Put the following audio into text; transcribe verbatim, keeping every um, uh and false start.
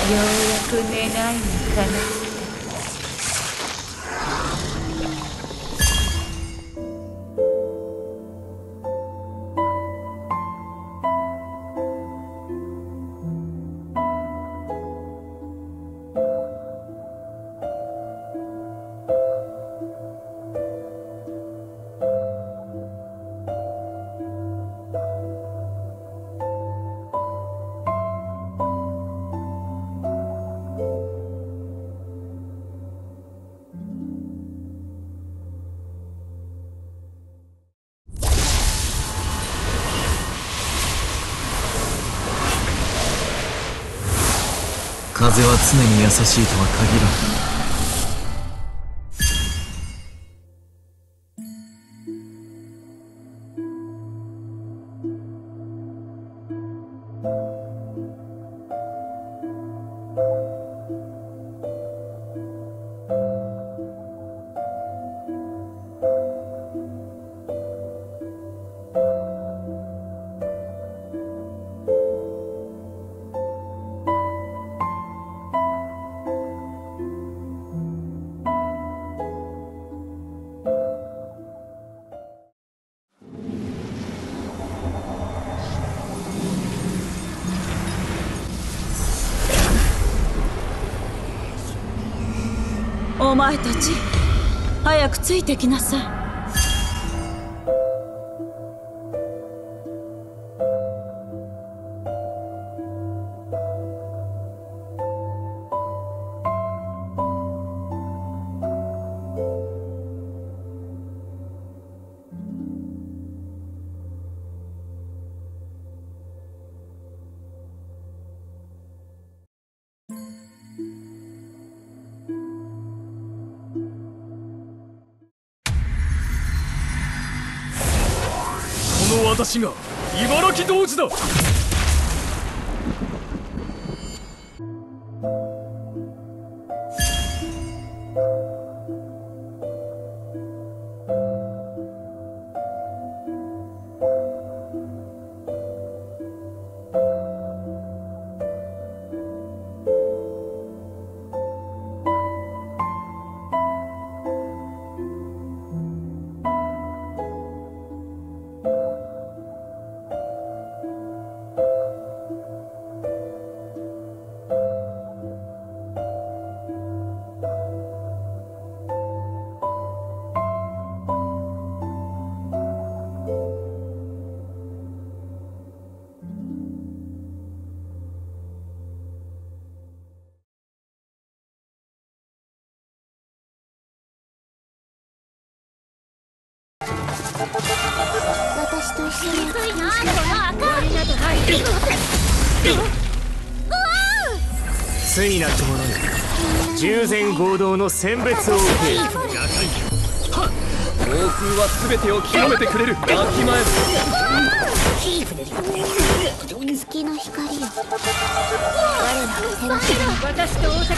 く願いが叶った。 風は常に優しいとは限らない。 お前たち早くついてきなさい。 この私が茨城童子だ。 私と一緒に低いなこの赤いなどない。 つになった者に従前合同の選別を受ける。暴風は全てを清めてくれる。わきまえ月の光よ。 私と大